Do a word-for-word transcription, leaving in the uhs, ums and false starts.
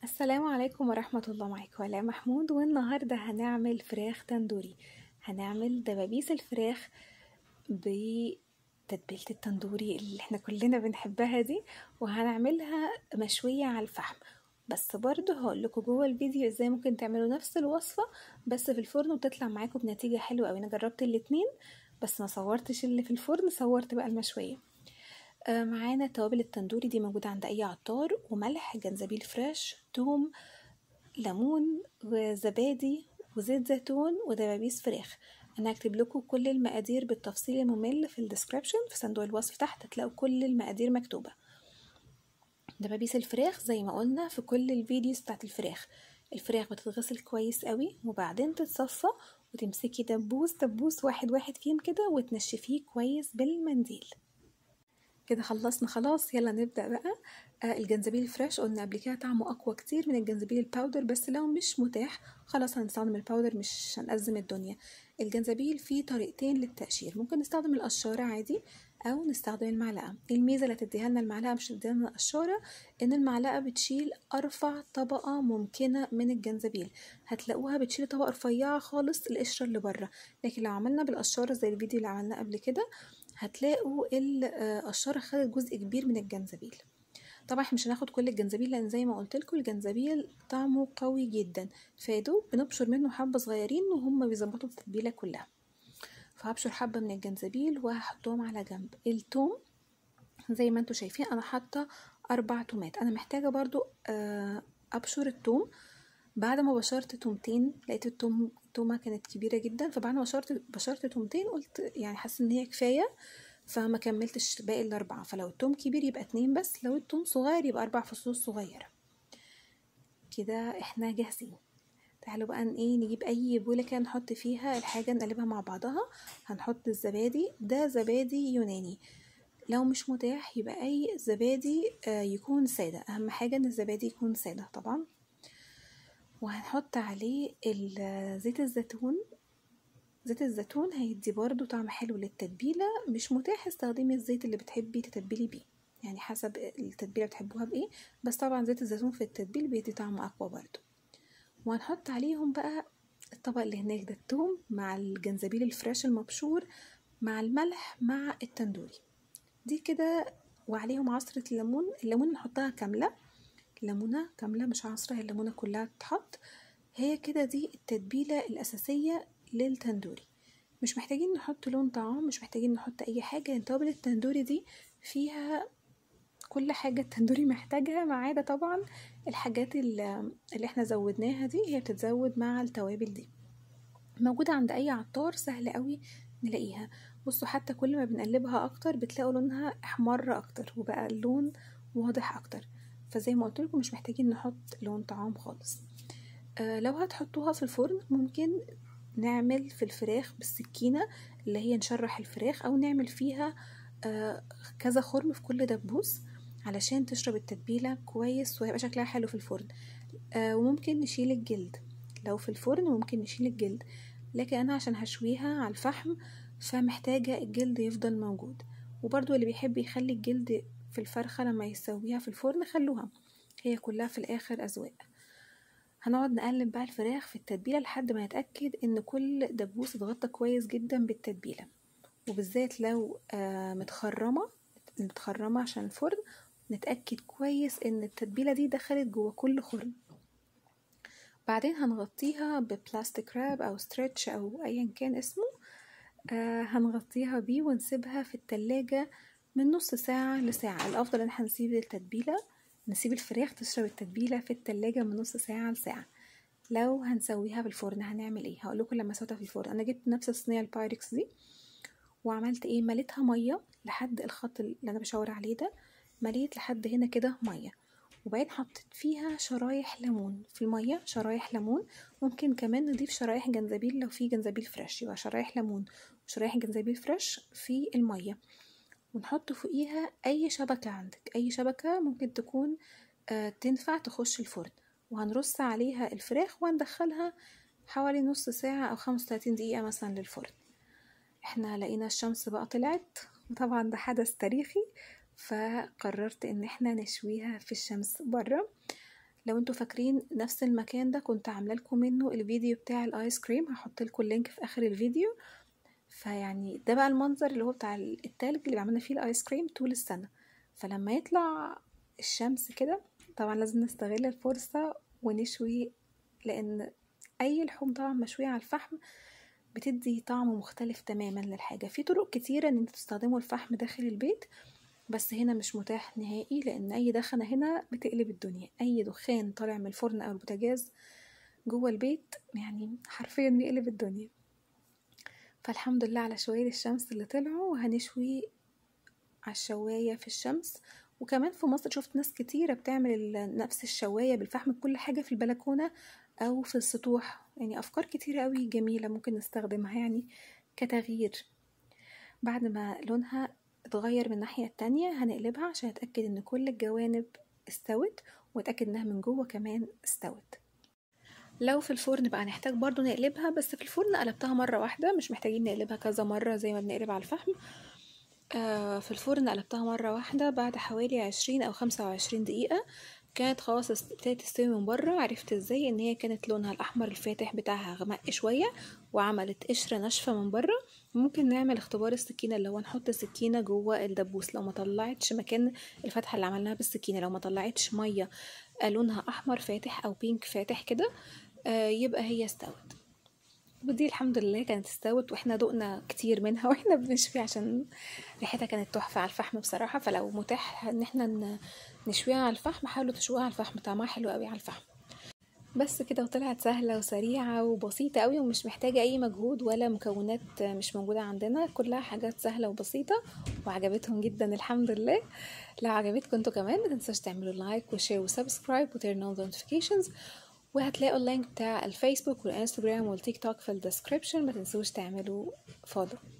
السلام عليكم ورحمة الله. معاكم ولاء محمود، والنهاردة هنعمل فراخ تندوري. هنعمل دبابيس الفراخ بتتبيلة التندوري اللي احنا كلنا بنحبها دي، وهنعملها مشوية على الفحم. بس برضو هقولكوا جوه الفيديو ازاي ممكن تعملوا نفس الوصفة بس في الفرن وتطلع معاكم بنتيجة حلوة اوي. انا جربت الاتنين بس ما صورتش اللي في الفرن، صورت بقى المشوية. آه معانا توابل التندوري دي موجودة عند أي عطار، وملح، جنزبيل فريش، توم، ليمون، وزبادي، وزيت زيتون، ودبابيس فراخ. أنا هكتب لكم كل المقادير بالتفصيل الممل في الديسكريبشن، في صندوق الوصف تحت هتلاقوا كل المقادير مكتوبة. دبابيس الفراخ زي ما قلنا في كل الفيديوز بتاعت الفراخ، الفراخ بتتغسل كويس قوي وبعدين تتصفى، وتمسكي دبوس دبوس واحد واحد فيهم كده وتنشفيه كويس بالمنديل. كده خلصنا خلاص، يلا نبدأ بقى. آه الجنزبيل الفريش قلنا قبل كده طعمه اقوى كتير من الجنزبيل الباودر، بس لو مش متاح خلاص هنستخدم الباودر، مش هنأزم الدنيا. الجنزبيل فيه طريقتين للتقشير، ممكن نستخدم القشارة عادي او نستخدم المعلقة. الميزة اللي هتديها لنا المعلقة مش هتديها لنا القشارة، ان المعلقة بتشيل ارفع طبقة ممكنة من الجنزبيل، هتلاقوها بتشيل طبقة رفيعة خالص القشرة اللي بره. لكن لو عملنا بالقشارة زي الفيديو اللي عملناه قبل كده هتلاقوا القشارة خدت جزء كبير من الجنزبيل. طبعا احنا مش هناخد كل الجنزبيل لان زي ما قلت لكم الجنزبيل طعمه قوي جدا، فيدوب بنبشر منه حبة صغيرين وهم بيظبطوا التتبيلة كلها. فهبشر حبة من الجنزبيل وهحطهم على جنب. التوم زي ما انتوا شايفين انا حاطة اربع تومات. انا محتاجة برضو ابشر التوم. بعد ما بشرت تومتين لقيت التوم التومة كانت كبيرة جدا، فبعد ما بشرت بشرت تومتين قلت يعني حاسة ان هي كفاية، فما كملتش باقي الاربعة. فلو التوم كبير يبقى اتنين بس، لو التوم صغير يبقى اربع فصوص صغيرة. كده احنا جاهزين. تعالوا بقى ايه نجيب اي بولة كده نحط فيها الحاجة نقلبها مع بعضها. هنحط الزبادي، ده زبادي يوناني، لو مش متاح يبقى اي زبادي آه يكون سادة، اهم حاجة ان الزبادي يكون سادة طبعا. وهنحط عليه زيت الزيتون. زيت الزيتون هيدي برضو طعم حلو للتتبيلة. مش متاح استخدمي الزيت اللي بتحبي تتبلي بيه، يعني حسب التتبيلة بتحبوها بايه، بس طبعا زيت الزيتون في التتبيل بيدي طعم اقوى برضو. وهنحط عليهم بقى الطبق اللي هناك ده، التوم مع الجنزبيل الفريش المبشور مع الملح مع التندوري دي كده، وعليهم عصرة الليمون. الليمون نحطها كاملة، ليمونة كاملة مش عصرة، هي الليمونة كلها تتحط. هي كده دي التتبيلة الأساسية للتندوري. مش محتاجين نحط لون طعام، مش محتاجين نحط أي حاجة، لأن توابل التندوري دي فيها كل حاجة التندوري محتاجها، ما عدا طبعا الحاجات اللي احنا زودناها دي هي بتتزود مع التوابل دي. موجودة عند أي عطار، سهل قوي نلاقيها. بصوا حتى كل ما بنقلبها أكتر بتلاقوا لونها أحمر أكتر وبقى اللون واضح أكتر. فزي ما قلت لكم مش محتاجين نحط لون طعام خالص. آه لو هتحطوها في الفرن ممكن نعمل في الفراخ بالسكينة اللي هي نشرح الفراخ، أو نعمل فيها آه كذا خرم في كل دبوس علشان تشرب التتبيلة كويس وهيبقى شكلها حلو في الفرن. آه وممكن نشيل الجلد لو في الفرن، ممكن نشيل الجلد، لكن أنا عشان هشويها على الفحم فمحتاجة الجلد يفضل موجود. وبرضو اللي بيحب يخلي الجلد في الفرخة لما يسويها في الفرن خلوها، هي كلها في الآخر أذواق. هنقعد نقلب بقى الفراخ في التتبيلة لحد ما نتأكد ان كل دبوس اتغطى كويس جدا بالتتبيلة، وبالذات لو آه متخرمة متخرمة عشان الفرن نتأكد كويس ان التتبيلة دي دخلت جوه كل خرم. بعدين هنغطيها ببلاستيك راب او ستريتش او ايا كان اسمه، آه هنغطيها بيه ونسيبها في التلاجة من نص ساعة لساعة. الافضل ان احنا نسيب التتبيلة نسيب الفراخ تشرب التتبيلة في التلاجة من نص ساعة لساعة. لو هنسويها بالفرن هنعمل ايه هقول لكم. لما سويتها في الفرن انا جبت نفس الصينيه البايركس دي وعملت ايه، مليتها ميه لحد الخط اللي انا بشاور عليه ده، مليت لحد هنا كده ميه، وبعدين حطيت فيها شرايح ليمون في الميه، شرايح ليمون. ممكن كمان نضيف شرايح جنزبيل لو في جنزبيل فريش، يبقى شرايح ليمون وشرايح جنزبيل فريش في الميه. ونحط فوقيها اي شبكه عندك، اي شبكه ممكن تكون آه تنفع تخش الفرن، وهنرص عليها الفراخ وهندخلها حوالي نص ساعة أو خمسة وتلاتين دقيقة مثلا للفرن. احنا لقينا الشمس بقى طلعت، وطبعا ده حدث تاريخي، فقررت ان احنا نشويها في الشمس برا. لو انتوا فاكرين نفس المكان ده كنت عامله لكم منه الفيديو بتاع الايس كريم، هحط لكم اللينك في اخر الفيديو. فيعني ده بقى المنظر اللي هو بتاع التلج اللي عملنا فيه الايس كريم طول السنه. فلما يطلع الشمس كده طبعا لازم نستغل الفرصه ونشوي، لان اي لحوم طبعا مشويه على الفحم بتدي طعم مختلف تماما للحاجه. في طرق كتيره ان انتوا تستخدموا الفحم داخل البيت، بس هنا مش متاح نهائي، لان اي دخنه هنا بتقلب الدنيا. اي دخان طالع من الفرن او البوتاجاز جوه البيت يعني حرفيا بيقلب الدنيا. فالحمد لله على شوية الشمس اللي طلعوا، وهنشوي على الشواية في الشمس. وكمان في مصر شفت ناس كتيرة بتعمل نفس الشواية بالفحم كل حاجة في البلكونة أو في السطوح. يعني أفكار كتيرة قوي جميلة ممكن نستخدمها يعني كتغيير. بعد ما لونها اتغير من الناحية التانية هنقلبها عشان اتأكد ان كل الجوانب استوت، واتأكد انها من جوه كمان استوت. لو في الفرن بقى نحتاج برضو نقلبها، بس في الفرن قلبتها مرة واحدة، مش محتاجين نقلبها كذا مرة زي ما بنقلب على الفحم. آه في الفرن قلبتها مرة واحدة بعد حوالي عشرين او خمسة وعشرين دقيقة، كانت خلاص ابتدت تستوي من بره. عرفت ازاي؟ ان هي كانت لونها الاحمر الفاتح بتاعها غمق شوية وعملت قشرة ناشفة من بره. ممكن نعمل اختبار السكينة، اللي هو نحط السكينة جوه الدبوس، لو ما طلعتش مكان الفتحة اللي عملناها بالسكينة، لو ما طلعتش مية لونها احمر فاتح او بينك فاتح كده، آه يبقى هي استوت. ودي الحمد لله كانت استوت، واحنا دقنا كتير منها واحنا بنشوي عشان ريحتها كانت تحفة على الفحم بصراحة. فلو متاح ان احنا نشويها على الفحم حاولوا تشويها على الفحم، طعمها حلو قوي على الفحم. بس كده، وطلعت سهلة وسريعة وبسيطة قوي، ومش محتاجة اي مجهود ولا مكونات مش موجودة عندنا، كلها حاجات سهلة وبسيطة وعجبتهم جدا الحمد لله. لو عجبتكم انتوا كمان متنسوش تعملوا لايك وشير وسبسكرايب وتيرن اون نوتيفيكيشنز، وهتلاقوا اللينك بتاع الفيسبوك والانستجرام والتيك توك في الديسكريبشن. ما تنسوش تعملوا فولو.